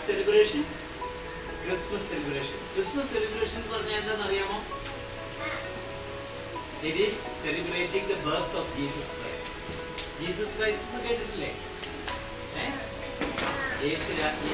What celebration? Christmas celebration. Christmas celebration എന്ന് പറഞ്ഞാൽ എന്താണെന്ന് അറിയാമോ? It is celebrating the birth of Jesus Christ. Jesus Christ എന്ന് കേട്ടിട്ടില്ലേ? യേശു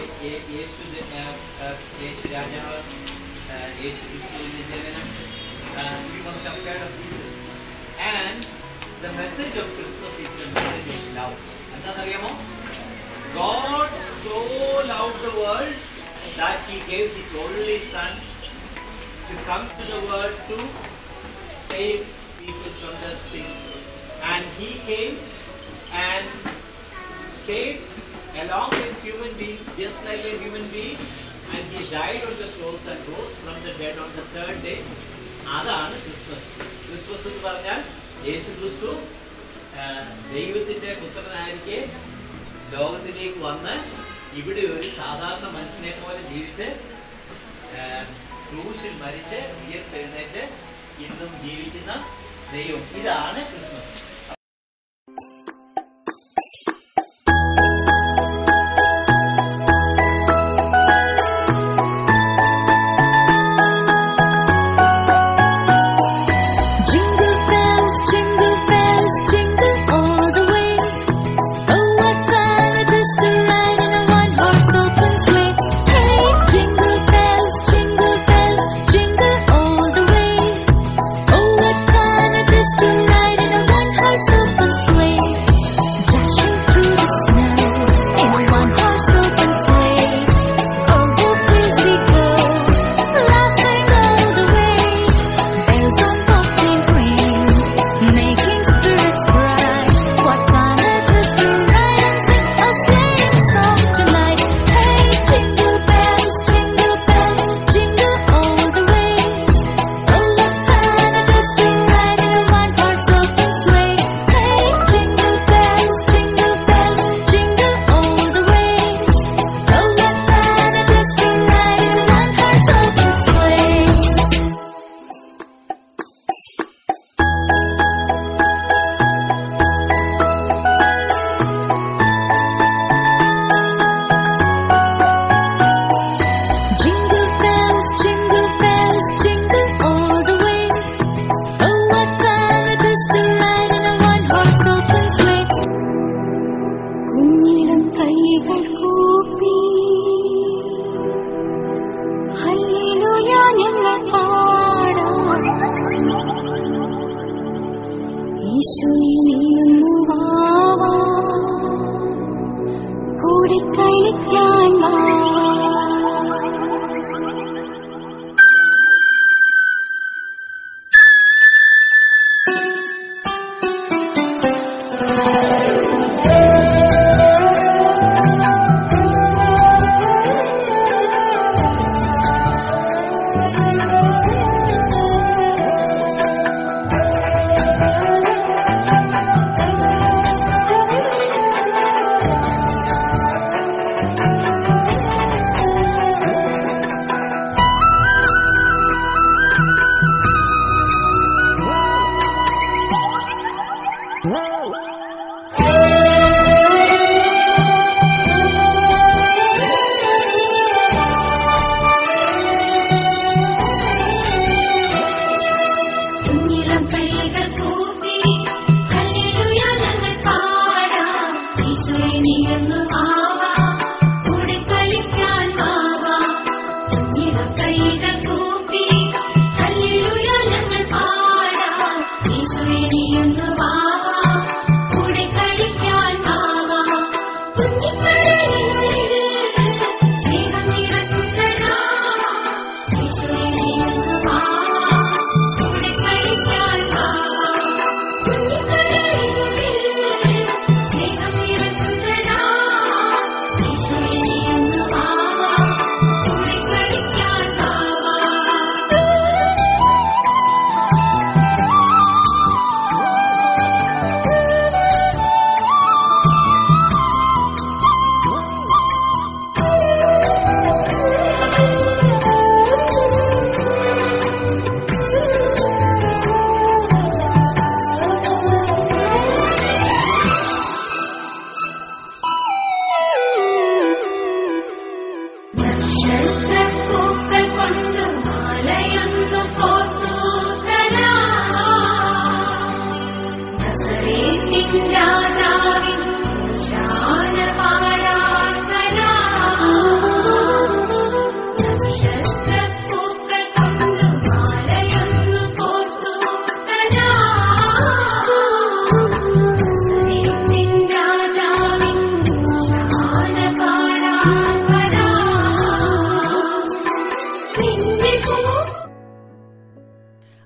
രാജാവ്, യേശു ക്രിസ്തുവിന്റെ ജനനം. We must have heard of Jesus. And the message of Christmas is the message of love. എന്താണെന്ന് അറിയാമോ? God so loved the world that He gave His only Son to come to the world to save people from their sin. And He came and stayed along with human beings just like a human being, and He died on the cross and rose from the dead on the third day. അതാണ് Christmas. Christmas എന്ന് പറഞ്ഞാൽ യേശു ക്രിസ്തു ദൈവത്തിന്റെ പുത്രനായിരിക്കെ ലോകത്തിലേക്ക് വന്ന് ഇവിടെ ഒരു സാധാരണ മനുഷ്യനെ പോലെ ജീവിച്ച് ക്രൂശിൽ മരിച്ച് ഉയർത്തെഴുന്നേറ്റ് ഇന്നും ജീവിക്കുന്ന ദൈവം. ഇതാണ് ക്രിസ്മസ്.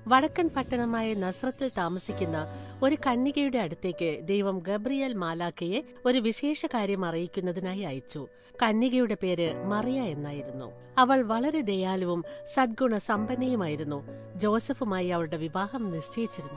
വടക്കൻ പട്ടണമായ നസ്രത്തിൽ താമസിക്കുന്ന ഒരു കന്യകയുടെ അടുത്തേക്ക് ദൈവം ഗബ്രിയേൽ മാലാഖയെ ഒരു വിശേഷ കാര്യം അറിയിക്കുന്നതിനായി അയച്ചു. കന്യകയുടെ പേര് മറിയ എന്നായിരുന്നു. അവൾ വളരെ ദയാലുവും സദ്ഗുണ സമ്പന്നയുമായിരുന്നു. ജോസഫുമായി അവളുടെ വിവാഹം നിശ്ചയിച്ചിരുന്നു.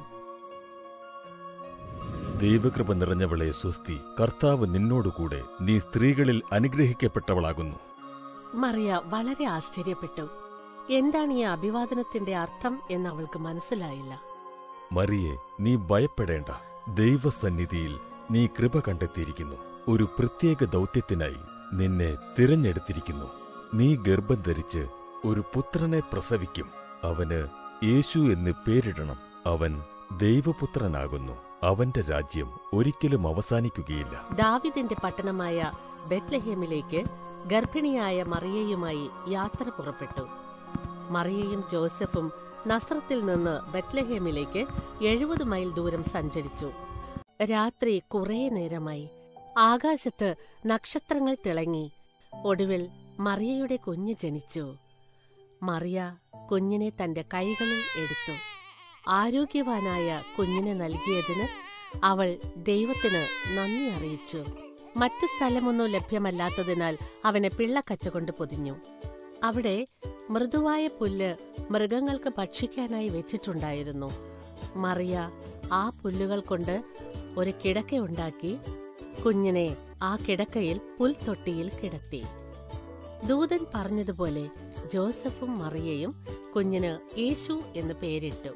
ദൈവകൃപ നിറഞ്ഞവളെ സ്വസ്തി, കർത്താവ് നിന്നോടുകൂടെ, നീ സ്ത്രീകളിൽ അനുഗ്രഹിക്കപ്പെട്ടവളാകുന്നു. മറിയ വളരെ ആശ്ചര്യപ്പെട്ടു. എന്താണ് ഈ അഭിവാദനത്തിന്റെ അർത്ഥം എന്ന് അവൾക്ക് മനസ്സിലായില്ല. മറിയേ, നീ ഭയപ്പെടേണ്ട. ദൈവസന്നിധിയിൽ നീ കൃപ കണ്ടെത്തിയിരിക്കുന്നു. ഒരു പ്രത്യേക ദൗത്യത്തിനായി നിന്നെ തിരഞ്ഞെടുത്തിരിക്കുന്നു. നീ ഗർഭം ധരിച്ച് ഒരു പുത്രനെ പ്രസവിക്കും. അവന് യേശു എന്ന് പേരിടണം. അവൻ ദൈവപുത്രനാകുന്നു. അവന്റെ രാജ്യം ഒരിക്കലും അവസാനിക്കുകയില്ല. ദാവീദിന്റെ പട്ടണമായ ബെത്ലഹേമിലേക്ക് ഗർഭിണിയായ മറിയയുമായി യാത്ര പുറപ്പെട്ടു. മറിയയും ജോസഫും നസ്രത്തിൽ നിന്ന് ബെത്ലഹേമിലേക്ക് 70 മൈൽ ദൂരം സഞ്ചരിച്ചു. രാത്രി കുറേ നേരമായി. ആകാശത്ത് നക്ഷത്രങ്ങൾ തിളങ്ങി. ഒടുവിൽ മറിയയുടെ കുഞ്ഞ് ജനിച്ചു. മറിയ കുഞ്ഞിനെ തന്റെ കൈകളിൽ എടുത്തു. ആരോഗ്യവാനായ കുഞ്ഞിനെ നൽകിയതിന് അവൾ ദൈവത്തിന് നന്ദി അറിയിച്ചു. മറ്റു സ്ഥലമൊന്നും ലഭ്യമല്ലാത്തതിനാൽ അവനെ പിള്ളക്കച്ച പൊതിഞ്ഞു. അവിടെ മൃദുവായ പുല്ല് മൃഗങ്ങൾക്ക് ഭക്ഷിക്കാനായി വെച്ചിട്ടുണ്ടായിരുന്നു. മറിയ ആ പുല്ലുകൾ കൊണ്ട് ഒരു കിടക്കയുണ്ടാക്കി കുഞ്ഞിനെ ആ കിടക്കയിൽ പുൽത്തൊട്ടിയിൽ കിടത്തി. ദൂതൻ പറഞ്ഞതുപോലെ ജോസഫും മറിയയും കുഞ്ഞിന് യേശു എന്ന് പേരിട്ടു.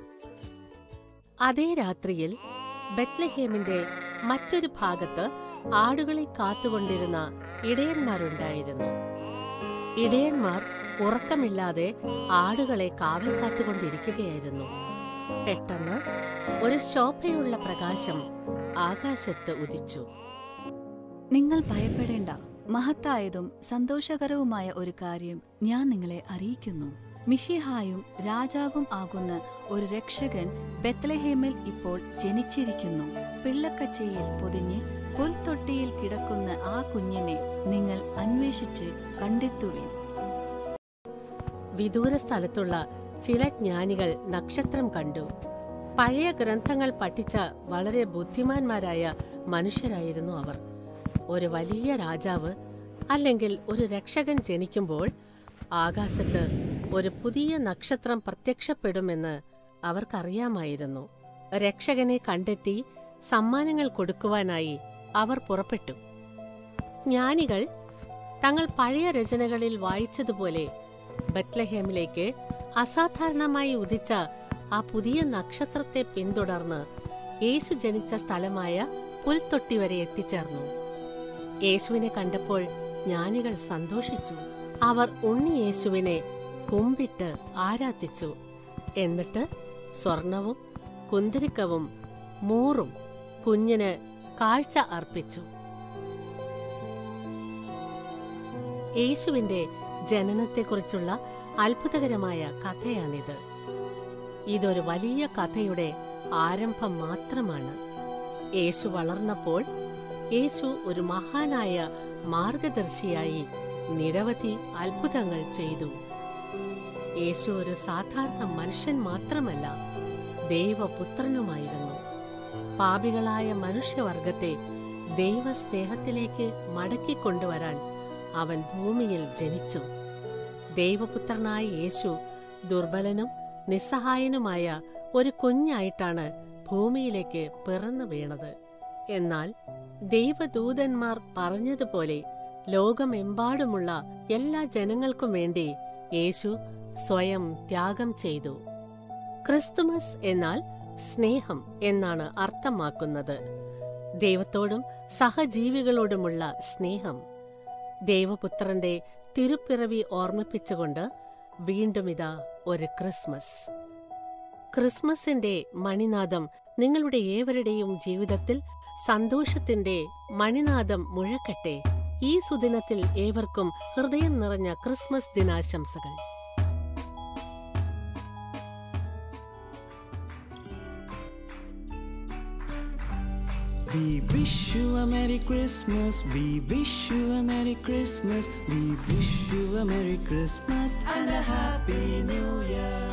അതേ രാത്രിയിൽ ബെത്ലഹേമിന്റെ മറ്റൊരു ഭാഗത്ത് ആടുകളെ കാത്തുകൊണ്ടിരുന്ന ഇടയന്മാരുണ്ടായിരുന്നു. ഇടയന്മാർ ഉറക്കമില്ലാതെ ആടുകളെ കാവൽ കാത്തുകൊണ്ടിരിക്കുകയായിരുന്നു. പെട്ടെന്ന് ഒരു ശോഭയുള്ള പ്രകാശം ആകാശത്ത് ഉദിച്ചു. നിങ്ങൾ ഭയപ്പെടേണ്ട. മഹത്തായതും സന്തോഷകരവുമായ ഒരു കാര്യം ഞാൻ നിങ്ങളെ അറിയിക്കുന്നു. മിശിഹായും രാജാവും ആകുന്ന ഒരു രക്ഷകൻ ബെത്ലഹേമിൽ ഇപ്പോൾ ജനിച്ചിരിക്കുന്നു. പിള്ളക്കച്ചയിൽ പൊതിഞ്ഞ് പുൽത്തൊട്ടിയിൽ കിടക്കുന്ന ആ കുഞ്ഞിനെ നിങ്ങൾ അന്വേഷിച്ച് കണ്ടെത്തുവിൻ. വിദൂര സ്ഥലത്തുള്ള ചില ജ്ഞാനികൾ നക്ഷത്രം കണ്ടു. പഴയ ഗ്രന്ഥങ്ങൾ പഠിച്ച വളരെ ബുദ്ധിമാന്മാരായ മനുഷ്യരായിരുന്നു അവർ. ഒരു വലിയ രാജാവ് അല്ലെങ്കിൽ ഒരു രക്ഷകൻ ജനിക്കുമ്പോൾ ആകാശത്ത് ഒരു പുതിയ നക്ഷത്രം പ്രത്യക്ഷപ്പെടുമെന്ന് അവർക്കറിയാമായിരുന്നു. രക്ഷകനെ കണ്ടെത്തി സമ്മാനങ്ങൾ കൊടുക്കുവാനായി അവർ പുറപ്പെട്ടു. ജ്ഞാനികൾ തങ്ങൾ പഴയ രചനകളിൽ വായിച്ചതുപോലെ ബെത്ലഹേമിലേക്ക് അസാധാരണമായി ഉദിച്ച ആ പുതിയ നക്ഷത്രത്തെ പിന്തുടർന്ന് യേശു ജനിച്ച സ്ഥലമായ പുൽത്തൊട്ടി വരെ എത്തിച്ചേർന്നു. യേശുവിനെ കണ്ടപ്പോൾ ജ്ഞാനികൾ സന്തോഷിച്ചു. അവർ ഉണ്ണി യേശുവിനെ കുമ്പിട്ട് ആരാധിച്ചു. എന്നിട്ട് സ്വർണവും കുന്തിരിക്കവും മൂറും കുഞ്ഞിന് കാഴ്ച അർപ്പിച്ചു. യേശുവിന്റെ ജനനത്തെക്കുറിച്ചുള്ള അത്ഭുതകരമായ കഥയാണിത്. ഇതൊരു വലിയ കഥയുടെ ആരംഭം മാത്രമാണ്. യേശു വളർന്നപ്പോൾ യേശു ഒരു മഹാനായ മാർഗദർശിയായി നിരവധി അത്ഭുതങ്ങൾ ചെയ്തു. യേശു ഒരു സാധാരണ മനുഷ്യൻ മാത്രമല്ല, ദൈവപുത്രനുമായിരുന്നു. പാപികളായ മനുഷ്യവർഗത്തെ ദൈവസ്നേഹത്തിലേക്ക് മടക്കിക്കൊണ്ടുവരാൻ അവൻ ഭൂമിയിൽ ജനിച്ചു. ദൈവപുത്രനായ യേശു ദുർബലനും നിസ്സഹായനുമായ ഒരു കുഞ്ഞായിട്ടാണ് ഭൂമിയിലേക്ക് പിറന്നു വീണത്. എന്നാൽ ദൈവദൂതന്മാർ പറഞ്ഞതുപോലെ ലോകമെമ്പാടുമുള്ള എല്ലാ ജനങ്ങൾക്കും വേണ്ടി യേശു സ്വയം ത്യാഗം ചെയ്തു. ക്രിസ്തുമസ് എന്നാൽ സ്നേഹം എന്നാണ് അർത്ഥമാക്കുന്നത്. ദൈവത്തോടും സഹജീവികളോടുമുള്ള സ്നേഹം. ദൈവപുത്രന്റെ തിരുപ്പിറവി ഓർമ്മിപ്പിച്ചുകൊണ്ട് വീണ്ടും ഇതാ ഒരു ക്രിസ്മസ്. ക്രിസ്മസിന്റെ മണിനാദം നിങ്ങളുടെ ഏവരുടെയും ജീവിതത്തിൽ സന്തോഷത്തിന്റെ മണിനാദം മുഴക്കട്ടെ. ഈ സുദിനത്തിൽ ഏവർക്കും ഹൃദയം നിറഞ്ഞ ക്രിസ്മസ് ദിനാശംസകൾ. We wish you a Merry Christmas. We wish you a Merry Christmas. We wish you a Merry Christmas and a Happy New Year.